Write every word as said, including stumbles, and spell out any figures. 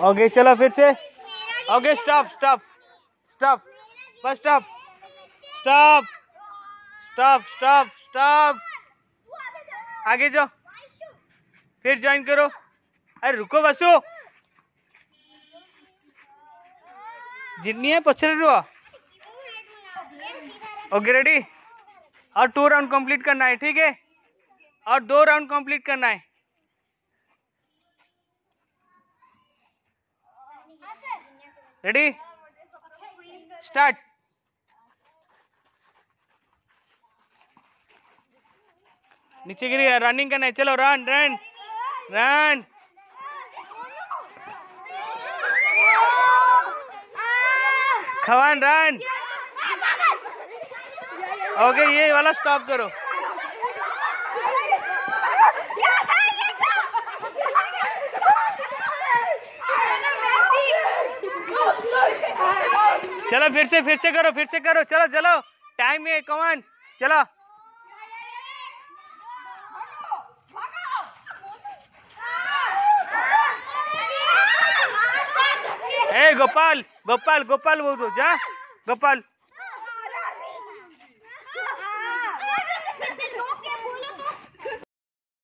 Okay चलो फिर से। ओके स्टॉप स्टॉप स्टॉप बस stop stop stop stop stop आगे जाओ फिर ज्वाइन करो। अरे रुको बसो जितनी है पछरे रुआ। ओके रेडी और टू राउंड कंप्लीट करना है ठीक है और दो राउंड कंप्लीट करना है। Ready start. नीचे गिरी रनिंग करना है चलो रन रन रन। खवान रन। ओके ये वाला स्टॉप करो। चलो फिर से फिर से करो फिर से करो चलो चलो टाइम है कमान चलो। ए गोपाल गोपाल गोपाल वो तो जा गोपाल